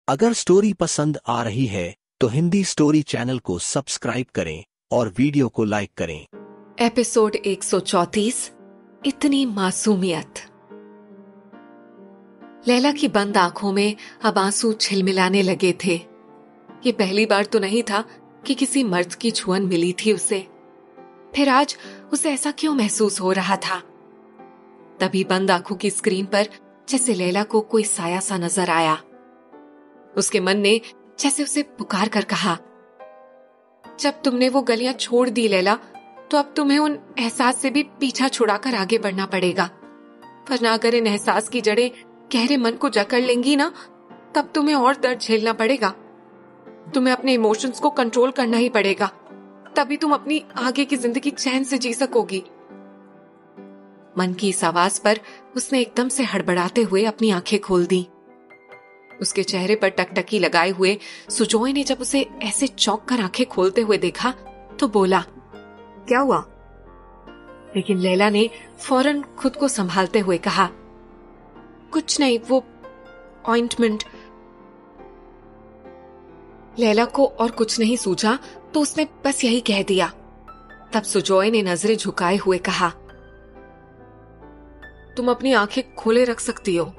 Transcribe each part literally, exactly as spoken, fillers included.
अगर स्टोरी पसंद आ रही है तो हिंदी स्टोरी चैनल को सब्सक्राइब करें और वीडियो को लाइक करें। एपिसोड एक सौ चौंतीस, इतनी मासूमियत। लैला की बंद आंखों में अब आंसू छिलमिलाने लगे थे। ये पहली बार तो नहीं था कि किसी मर्द की छुअन मिली थी उसे। फिर आज उसे ऐसा क्यों महसूस हो रहा था? तभी बंद आंखों की स्क्रीन पर जैसे लैला को कोई साया सा नजर आया। उसके मन ने जैसे उसे पुकार कर कहा, जब तुमने वो गलियां छोड़ दी लैला, तो अब तुम्हें उन एहसास से भी पीछा छुड़ाकर आगे बढ़ना पड़ेगा। वरना अगर इन एहसास की जड़ें गहरे मन को जकड़ लेंगी ना, तब तुम्हें और दर्द झेलना पड़ेगा। तुम्हें अपने इमोशंस को कंट्रोल करना ही पड़ेगा, तभी तुम अपनी आगे की जिंदगी चैन से जी सकोगी। मन की इस आवाज पर उसने एकदम से हड़बड़ाते हुए अपनी आंखें खोल दी। उसके चेहरे पर टकटकी लगाए हुए सुजोय ने जब उसे ऐसे चौंक कर आंखें खोलते हुए देखा तो बोला, क्या हुआ? लेकिन लैला ने फौरन खुद को संभालते हुए कहा, कुछ नहीं, वो ऑइंटमेंट। लैला को और कुछ नहीं सूझा तो उसने बस यही कह दिया। तब सुजोय ने नजरें झुकाए हुए कहा, तुम अपनी आंखें खोले रख सकती हो।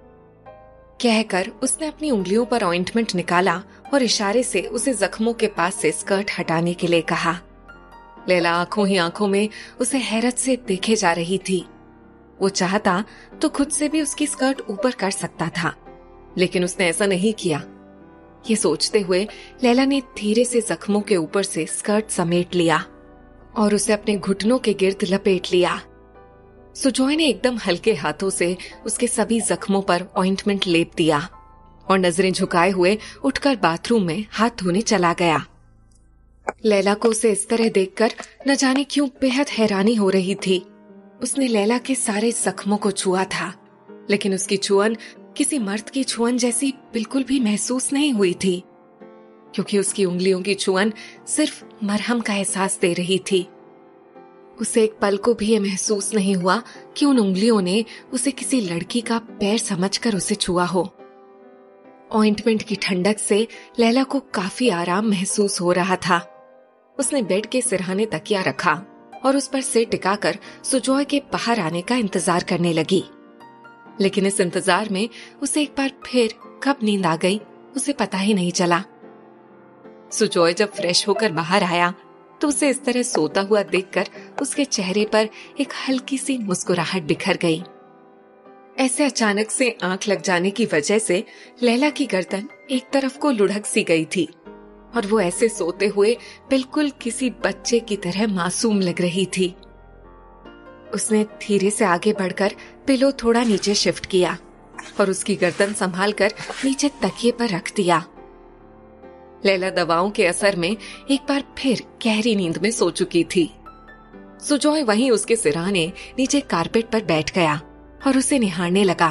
कहकर उसने अपनी उंगलियों पर ऑइंटमेंट निकाला और इशारे से उसे जख्मों के पास से स्कर्ट हटाने के लिए कहा। लैला आंखों ही आंखों में उसे हैरत से देखे जा रही थी। वो चाहता तो खुद से भी उसकी स्कर्ट ऊपर कर सकता था, लेकिन उसने ऐसा नहीं किया। ये सोचते हुए लैला ने धीरे से जख्मों के ऊपर से स्कर्ट समेट लिया और उसे अपने घुटनों के गिर्द लपेट लिया। सुजोय ने एकदम हल्के हाथों से उसके सभी जख्मों पर ऑइंटमेंट लेप दिया और नजरें झुकाए हुए उठकर बाथरूम में हाथ धोने चला गया। लैला को उसे इस तरह देखकर न जाने क्यों बेहद हैरानी हो रही थी। उसने लैला के सारे जख्मों को छुआ था, लेकिन उसकी छुअन किसी मर्द की छुअन जैसी बिल्कुल भी महसूस नहीं हुई थी, क्योंकि उसकी उंगलियों की छुअन सिर्फ मरहम का एहसास दे रही थी। उसे एक पल को भी ये महसूस नहीं हुआ कि उन उंगलियों ने उसे किसी लड़की का पैर समझकर उसे छुआ हो। ऑइंटमेंट की ठंडक से लैला को काफी आराम महसूस हो रहा था। उसने बेड के सिरहाने तकिया रखा और उस पर सिर टिकाकर सुजोय के बाहर आने का इंतजार करने लगी। लेकिन इस इंतजार में उसे एक बार फिर कब नींद आ गई उसे पता ही नहीं चला। सुजोय जब फ्रेश होकर बाहर आया तो उसे इस तरह सोता हुआ देखकर उसके चेहरे पर एक हल्की सी मुस्कुराहट बिखर गई। ऐसे अचानक से आंख लग जाने की वजह से लैला की गर्दन एक तरफ को लुढ़क सी गई थी और वो ऐसे सोते हुए बिल्कुल किसी बच्चे की तरह मासूम लग रही थी। उसने धीरे से आगे बढ़कर पिलो थोड़ा नीचे शिफ्ट किया और उसकी गर्दन संभालकर नीचे तकिए पर रख दिया। लैला दवाओं के असर में एक बार फिर गहरी नींद में सो चुकी थी। सुजोय वहीं उसके सिरहाने नीचे कारपेट पर बैठ गया और उसे निहारने लगा।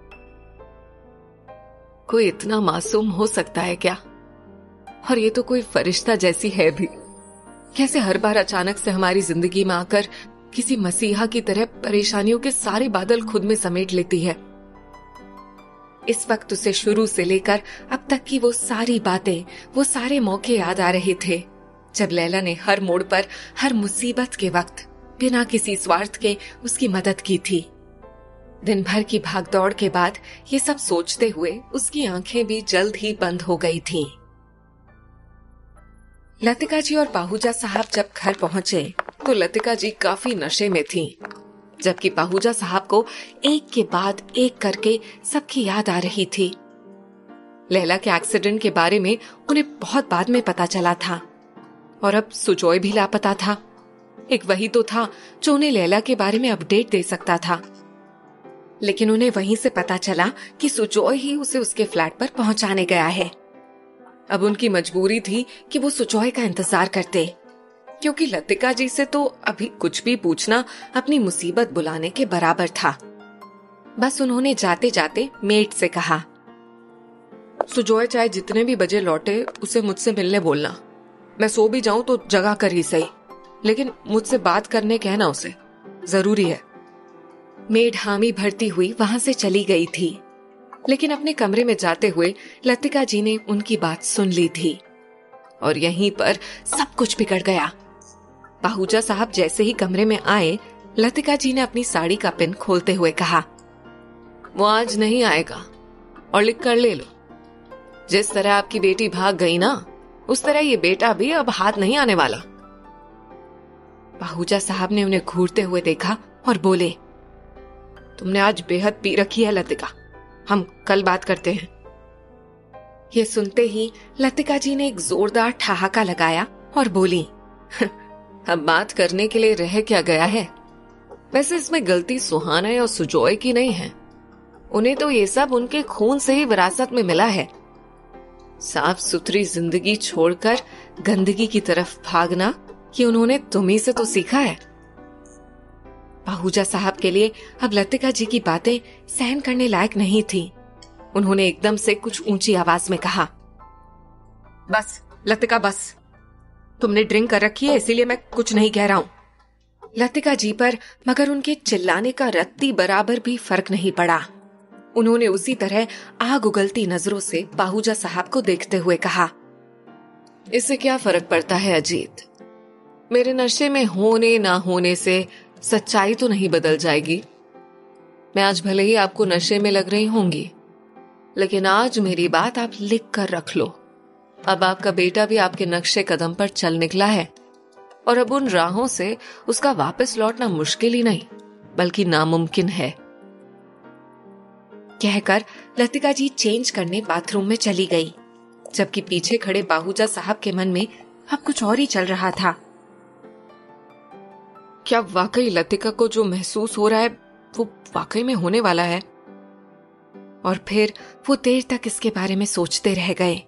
कोई इतना मासूम हो सकता है क्या? और ये तो कोई फरिश्ता जैसी है भी। कैसे हर बार अचानक से हमारी जिंदगी में आकर किसी मसीहा की तरह परेशानियों के सारे बादल खुद में समेट लेती है। इस वक्त उसे शुरू से लेकर अब तक की वो सारी बातें, वो सारे मौके याद आ रहे थे जब लैला ने हर मोड़ पर, हर मुसीबत के वक्त बिना किसी स्वार्थ के उसकी मदद की थी। दिन भर की भागदौड़ के बाद ये सब सोचते हुए उसकी आंखें भी जल्द ही बंद हो गई थीं। लतिका जी और पाहूजा साहब जब घर पहुंचे तो लतिका जी काफी नशे में थीं, जबकि पाहूजा साहब को एक के बाद एक करके सबकी याद आ रही थी। लैला के एक्सीडेंट के बारे में उन्हें बहुत बाद में पता चला था और अब सुजोय भी लापता था। एक वही तो था जो उन्हें लैला के बारे में अपडेट दे सकता था, लेकिन उन्हें वहीं से पता चला कि सुजोय ही उसे उसके फ्लैट पर पहुंचाने गया है। अब उनकी मजबूरी थी कि वो सुजोय का इंतजार करते, क्योंकि लतिका जी से तो अभी कुछ भी पूछना अपनी मुसीबत बुलाने के बराबर था। बस उन्होंने जाते जाते मेड से कहा, सुजोय चाहे जितने भी बजे लौटे उसे मुझसे मिलने बोलना। मैं सो भी जाऊं तो जगा कर ही सही, लेकिन मुझसे बात करने कहना उसे, जरूरी है। मेड हामी भरती हुई वहां से चली गई थी। लेकिन अपने कमरे में जाते हुए लतिका जी ने उनकी बात सुन ली थी और यहीं पर सब कुछ बिगड़ गया। पाहूजा साहब जैसे ही कमरे में आए, लतिका जी ने अपनी साड़ी का पिन खोलते हुए कहा, वो आज नहीं आएगा और लिख कर ले लो। जिस तरह आपकी बेटी भाग गई ना, उस तरह ये बेटा भी अब हाथ नहीं आने वाला। पाहूजा साहब ने उन्हें घूरते हुए देखा और बोले, तुमने आज बेहद पी रखी है लतिका, हम कल बात करते हैं। ये सुनते ही लतिका जी ने एक जोरदार ठहाका लगाया और बोली, अब बात करने के लिए रह क्या गया है? वैसे इसमें गलती सुहाना और सुजॉय की नहीं है, उन्हें तो ये सब उनके खून से ही विरासत में मिला है। साफ सुथरी जिंदगी छोड़कर गंदगी की तरफ भागना, ये उन्होंने तुम्ही से तो सीखा है। पाहूजा साहब के लिए अब लतिका जी की बातें सहन करने लायक नहीं थी। उन्होंने एकदम से कुछ ऊंची आवाज में कहा, बस लतिका बस, तुमने ड्रिंक कर रखी है इसीलिए मैं कुछ नहीं कह रहा हूं। लतिका जी पर मगर उनके चिल्लाने का रत्ती बराबर भी फर्क नहीं पड़ा। उन्होंने उसी तरह आग उगलती नजरों से पाहूजा साहब को देखते हुए कहा, इससे क्या फर्क पड़ता है अजीत? मेरे नशे में होने ना होने से सच्चाई तो नहीं बदल जाएगी। मैं आज भले ही आपको नशे में लग रही होंगी, लेकिन आज मेरी बात आप लिख कर रख लो। अब आपका बेटा भी आपके नक्शे कदम पर चल निकला है और अब उन राहों से उसका वापस लौटना मुश्किल ही नहीं बल्कि नामुमकिन है। कहकर लतिका जी चेंज करने बाथरूम में चली गई, जबकि पीछे खड़े पाहूजा साहब के मन में अब कुछ और ही चल रहा था। क्या वाकई लतिका को जो महसूस हो रहा है वो वाकई में होने वाला है? और फिर वो देर तक इसके बारे में सोचते रह गए।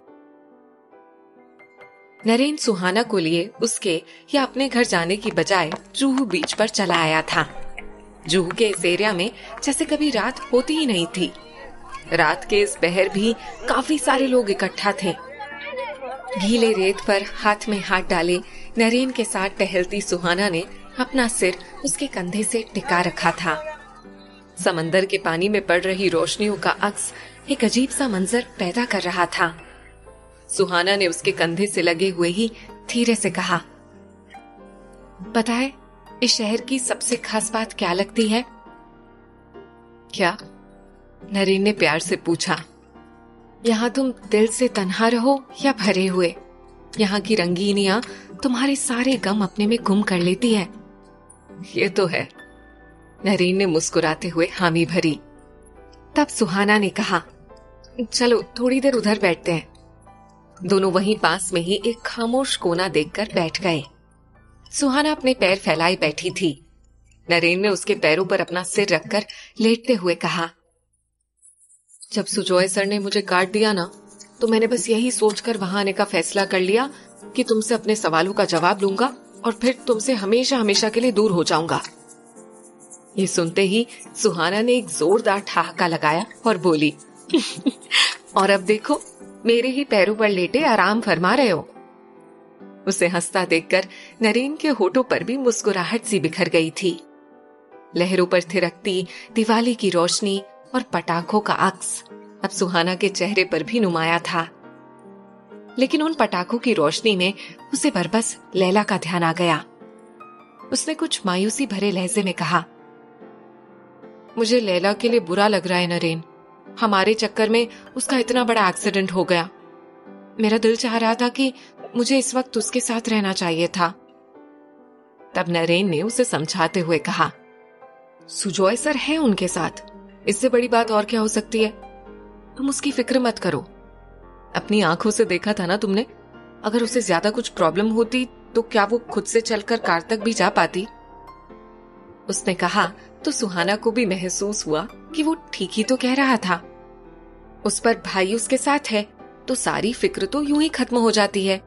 नरेन सुहाना को लिए उसके या अपने घर जाने की बजाय जुहू बीच पर चला आया था। जुहू के इस एरिया में जैसे कभी रात होती ही नहीं थी। रात के इस पहर भी काफी सारे लोग इकट्ठा थे। गीले रेत पर हाथ में हाथ डाले नरेन के साथ टहलती सुहाना ने अपना सिर उसके कंधे से टिका रखा था। समंदर के पानी में पड़ रही रोशनियों का अक्स एक अजीब सा मंजर पैदा कर रहा था। सुहाना ने उसके कंधे से लगे हुए ही धीरे से कहा, पता है इस शहर की सबसे खास बात क्या लगती है? क्या? नरेन ने प्यार से पूछा। यहाँ तुम दिल से तन्हा रहो या भरे हुए, यहाँ की रंगीनियां तुम्हारे सारे गम अपने में गुम कर लेती है। ये तो है, नरेन ने मुस्कुराते हुए हामी भरी। तब सुहाना ने कहा, चलो थोड़ी देर उधर बैठते हैं। दोनों वहीं पास में ही एक खामोश कोना देखकर बैठ गए। सुहाना अपने पैर फैलाए बैठी थी। नरेन ने उसके पैरों पर अपना सिर रखकर लेटते हुए कहा, जब सुजॉय सर ने मुझे काट दिया ना, तो मैंने बस यही सोचकर वहां आने का फैसला कर लिया कि तुमसे अपने सवालों का जवाब लूंगा और फिर तुमसे हमेशा हमेशा के लिए दूर हो जाऊंगा। ये सुनते ही सुहाना ने एक जोरदार ठहाका लगाया और बोली, और अब देखो मेरे ही पैरों पर लेटे आराम फरमा रहे हो। उसे हंसता देखकर नरेन के होठों पर भी मुस्कुराहट सी बिखर गई थी। लहरों पर थिरकती दिवाली की रोशनी और पटाखों का अक्स अब सुहाना के चेहरे पर भी नुमाया था। लेकिन उन पटाखों की रोशनी में उसे बरबस लैला का ध्यान आ गया। उसने कुछ मायूसी भरे लहजे में कहा, मुझे लैला के लिए बुरा लग रहा है नरेन। हमारे चक्कर में उसका इतना बड़ा एक्सीडेंट हो गया। मेरा दिल चाह रहा था कि मुझे इस वक्त उसके साथ रहना चाहिए था। तब नरेन ने उसे समझाते हुए कहा, सुजॉय सर हैं उनके साथ, इससे बड़ी बात और क्या हो सकती है? तुम उसकी फिक्र मत करो। अपनी आंखों से देखा था ना तुमने, अगर उसे ज्यादा कुछ प्रॉब्लम होती तो क्या वो खुद से चलकर कार तक भी जा पाती? उसने कहा तो सुहाना को भी महसूस हुआ कि वो ठीक ही तो कह रहा था। उस पर भाई उसके साथ है तो सारी फिक्र तो यूं ही खत्म हो जाती है।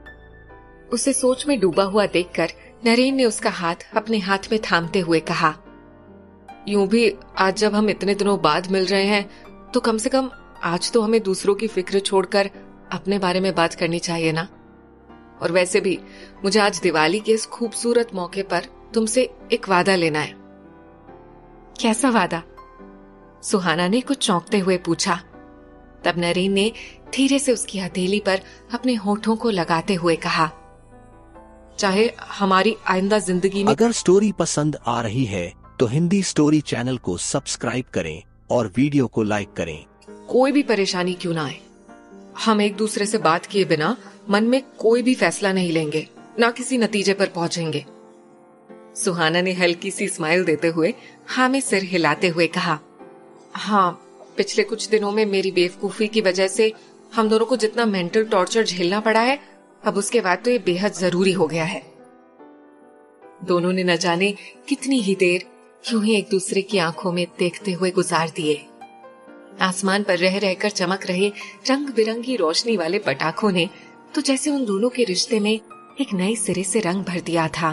उसे सोच में डूबा हुआ देखकर नरेन ने उसका हाथ अपने हाथ में थामते हुए कहा, यूं भी आज जब हम इतने दिनों बाद मिल रहे हैं तो कम से कम आज तो हमें दूसरों की फिक्र छोड़कर अपने बारे में बात करनी चाहिए ना। और वैसे भी मुझे आज दिवाली के इस खूबसूरत मौके पर तुमसे एक वादा लेना है। कैसा वादा? सुहाना ने कुछ चौंकते हुए पूछा। तब नरेन ने धीरे से उसकी हथेली पर अपने होठों को लगाते हुए कहा, चाहे हमारी आइंदा जिंदगी में। अगर स्टोरी पसंद आ रही है तो हिंदी स्टोरी चैनल को सब्सक्राइब करें और वीडियो को लाइक करें। कोई भी परेशानी क्यों ना आए, हम एक दूसरे से बात किए बिना मन में कोई भी फैसला नहीं लेंगे, ना किसी नतीजे पर पहुंचेंगे। सुहाना ने हल्की सी स्माइल देते हुए हाँ में सिर हिलाते हुए कहा, हाँ, पिछले कुछ दिनों में मेरी बेवकूफी की वजह से हम दोनों को जितना मेंटल टॉर्चर झेलना पड़ा है, अब उसके बाद तो ये बेहद जरूरी हो गया है। दोनों ने न जाने कितनी ही देर यूं ही एक दूसरे की आंखों में देखते हुए गुजार दिए। आसमान पर रह रहकर चमक रहे रंग बिरंगी रोशनी वाले पटाखों ने तो जैसे उन दोनों के रिश्ते में एक नए सिरे से रंग भर दिया था।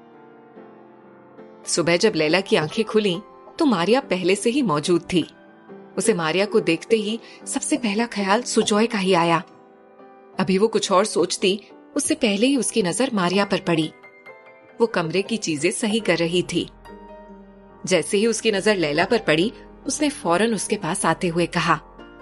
सुबह जब लैला की आंखें खुली तो मारिया पहले से ही मौजूद थी। उसे मारिया को देखते ही सबसे पहला ख्याल सुजॉय का ही आया। अभी वो कुछ और सोचती, उससे पहले ही उसकी नजर मारिया पर पड़ी। वो कमरे की चीजें सही कर रही थी। जैसे ही उसकी नजर लैला पर पड़ी, उसने फौरन उसके पास आते हुए कहा,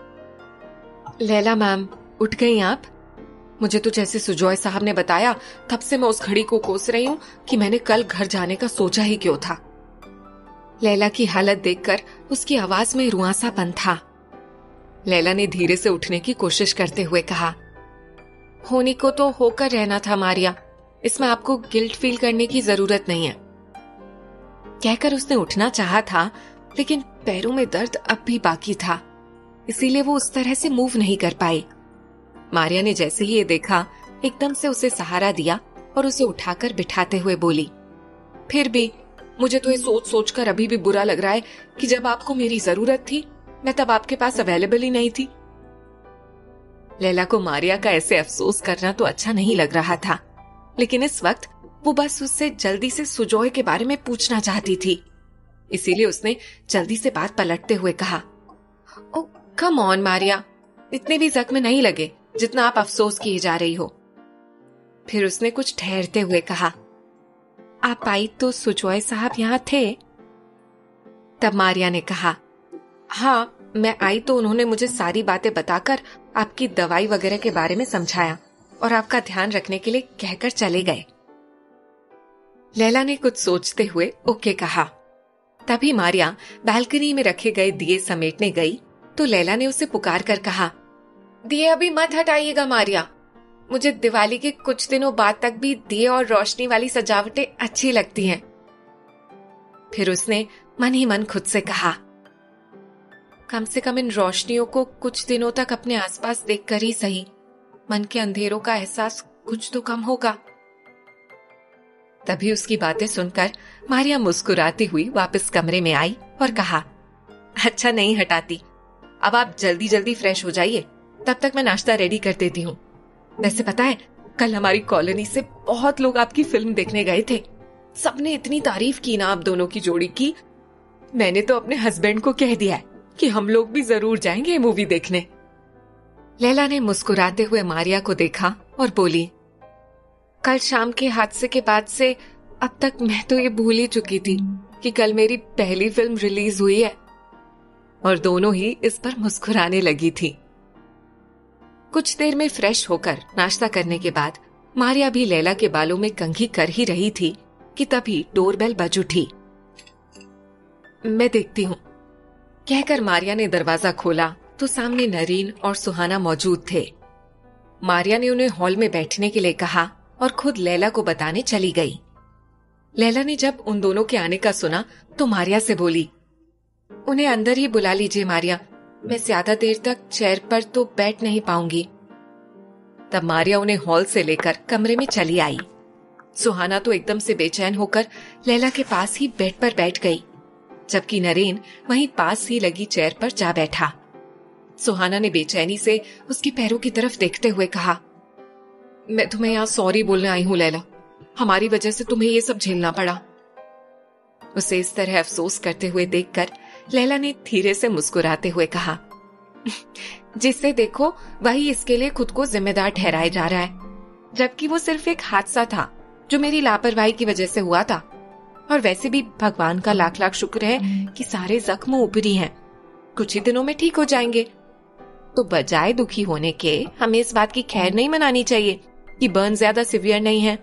लैला मैम, उठ गई आप? मुझे तो जैसे सुजॉय साहब ने बताया, तब से मैं उस घड़ी को कोस रही हूँ कि मैंने कल घर जाने का सोचा ही क्यों था। लैला की हालत देखकर उसकी आवाज में रुआंसापन था। लैला ने धीरे से उठने की कोशिश करते हुए कहा, होने को तो होकर रहना था मारिया, इसमें आपको गिल्ट फील करने की जरूरत नहीं है। कहकर उसने उठना चाहा था, लेकिन पैरों में दर्द अब भी बाकी था, इसीलिए वो उस तरह से मूव नहीं कर पाई। मारिया ने जैसे ही ये देखा, एकदम से उसे सहारा दिया और उसे उठाकर बिठाते हुए बोली, फिर भी मुझे तो ये सोच सोचकर अभी भी बुरा लग रहा है कि जब आपको मेरी जरूरत थी, मैं तब आपके पास अवेलेबल ही नहीं थी। लैला को मारिया का ऐसे अफसोस करना तो अच्छा नहीं लग रहा था, लेकिन इस वक्त वो बस उससे जल्दी से सुजॉय के बारे में पूछना चाहती थी। इसीलिए उसने जल्दी से बात पलटते हुए कहा, ओ कम ऑन मारिया, इतने भी जख्म नहीं लगे जितना आप अफसोस किए जा रही हो। फिर उसने कुछ ठहरते हुए कहा, आप आई तो सुजॉय साहब यहाँ थे? तब मारिया ने कहा, हाँ, मैं आई तो उन्होंने मुझे सारी बातें बताकर आपकी दवाई वगैरह के बारे में समझाया और आपका ध्यान रखने के लिए कहकर चले गए। लैला ने कुछ सोचते हुए ओके कहा। तभी मारिया बालकनी में रखे गए दिए समेटने गई तो लैला ने उसे पुकार कर कहा, दिए अभी मत हटाइएगा मारिया, मुझे दिवाली के कुछ दिनों बाद तक भी दिए और रोशनी वाली सजावटें अच्छी लगती हैं। फिर उसने मन ही मन खुद से कहा, कम से कम इन रोशनियों को कुछ दिनों तक अपने आसपास देखकर ही सही मन के अंधेरों का एहसास कुछ तो कम होगा। तभी उसकी बातें सुनकर मारिया मुस्कुराती हुई वापस कमरे में आई और कहा, अच्छा नहीं हटाती, अब आप जल्दी जल्दी फ्रेश हो जाइए, तब तक मैं नाश्ता रेडी कर देती हूँ। वैसे पता है, कल हमारी कॉलोनी से बहुत लोग आपकी फिल्म देखने गए थे, सबने इतनी तारीफ की ना आप दोनों की जोड़ी की। मैंने तो अपने हस्बैंड को कह दिया है कि हम लोग भी जरूर जाएंगे मूवी देखने। लैला ने मुस्कुराते हुए मारिया को देखा और बोली, कल शाम के हादसे के बाद से अब तक मैं तो ये भूल ही चुकी थी कि कल मेरी पहली फिल्म रिलीज हुई है। और दोनों ही इस पर मुस्कुराने लगी थी। कुछ देर में फ्रेश होकर नाश्ता करने के बाद मारिया भी लैला के बालों में कंघी कर ही रही थी कि तभी डोरबेल बज उठी। मैं देखती हूँ, कहकर मारिया ने दरवाजा खोला तो सामने नरीन और सुहाना मौजूद थे। मारिया ने उन्हें हॉल में बैठने के लिए कहा और खुद लैला को बताने चली गई। लैला ने जब उन दोनों के आने का सुना तो मारिया से बोली, उन्हें अंदर ही बुला लीजिए मारिया, मैं ज्यादा देर तक चेयर पर तो बैठ नहीं पाऊंगी। तब मारिया उन्हें हॉल से लेकर कमरे में चली आई। सुहाना तो एकदम से बेचैन होकर लैला के पास ही बेड पर बैठ गई, जबकि नरेन वहीं पास ही लगी चेयर पर जा बैठा। सुहाना ने बेचैनी से उसके पैरों की तरफ देखते हुए कहा, मैं तुम्हें यहाँ सॉरी बोलने आई हूँ लैला, हमारी वजह से तुम्हें ये सब झेलना पड़ा। उसे इस तरह अफसोस करते हुए देखकर लैला ने धीरे से मुस्कुराते हुए कहा, जिससे देखो वही इसके लिए खुद को जिम्मेदार ठहराया जा रहा है, जबकि वो सिर्फ एक हादसा था जो मेरी लापरवाही की वजह से हुआ था। और वैसे भी भगवान का लाख लाख शुक्र है कि सारे जख्म ऊपरी हैं, कुछ ही दिनों में ठीक हो जाएंगे। तो बजाय दुखी होने के हमें इस बात की खैर नहीं मनानी चाहिए कि बर्न ज्यादा सिवियर नहीं है।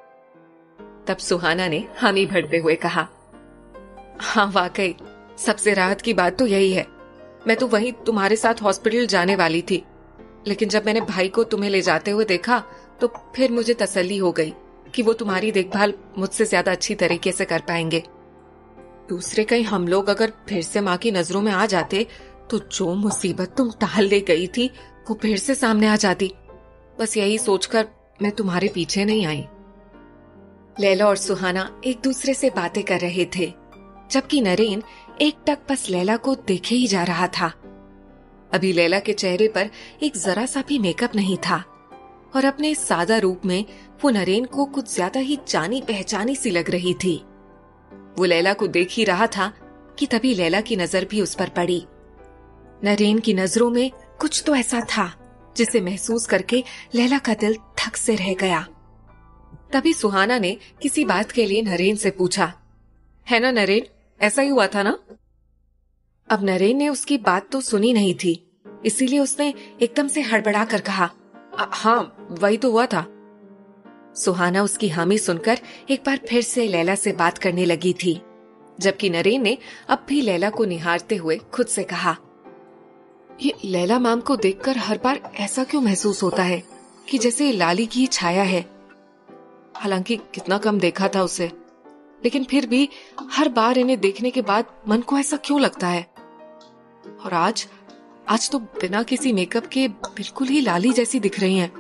तब सुहाना ने हामी भरते हुए कहा, हाँ वाकई सबसे राहत की बात तो यही है। मैं तो वहीं तुम्हारे साथ हॉस्पिटल जाने वाली थी, लेकिन जब मैंने भाई को तुम्हें ले जाते हुए देखा तो फिर मुझे तसल्ली हो गई कि वो तुम्हारी देखभाल मुझसे ज्यादा अच्छी तरीके से कर पाएंगे। दूसरे कहीं हम लोग अगर फिर से माँ की नजरों में आ जाते तो जो मुसीबत तुम टाल ले गई थी वो फिर से सामने आ जाती। बस यही सोचकर मैं तुम्हारे पीछे नहीं आई। लैला और सुहाना एक दूसरे से बातें कर रहे थे, जबकि नरेन एकटक बस लैला को देखे ही जा रहा था। अभी लैला के चेहरे पर एक जरा सा भी मेकअप नहीं था और अपने इस सादा रूप में वो नरेन को कुछ ज्यादा ही जानी पहचानी सी लग रही थी। वो लैला को देख ही रहा था कि तभी लैला की नजर भी उस पर पड़ी। नरेन की नजरों में कुछ तो ऐसा था जिसे महसूस करके लैला का दिल थक से रह गया। तभी सुहाना ने किसी बात के लिए नरेन से पूछा, है ना नरेन, ऐसा ही हुआ था ना? अब नरेन ने उसकी बात तो सुनी नहीं थी, इसीलिए उसने एकदम से हड़बड़ा कर कहा, हाँ वही तो हुआ था। सुहाना उसकी हामी सुनकर एक बार फिर से लैला से बात करने लगी थी, जबकि नरेन ने अब भी लैला को निहारते हुए खुद से कहा, ये लैला मैम को देखकर हर बार ऐसा क्यों महसूस होता है कि जैसे लाली की छाया है। हालांकि कितना कम देखा था उसे, लेकिन फिर भी हर बार इन्हें देखने के बाद मन को ऐसा क्यों लगता है। और आज आज तो बिना किसी मेकअप के बिल्कुल ही लाली जैसी दिख रही हैं।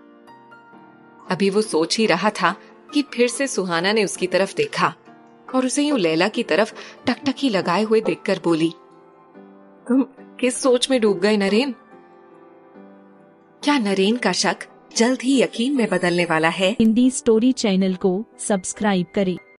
अभी वो सोच ही रहा था कि फिर से सुहाना ने उसकी तरफ देखा और उसे यूं लैला की तरफ टकटकी लगाए हुए देखकर बोली, तुम किस सोच में डूब गए नरेन? क्या नरेन का शक जल्द ही यकीन में बदलने वाला है? हिंदी स्टोरी चैनल को सब्सक्राइब करें।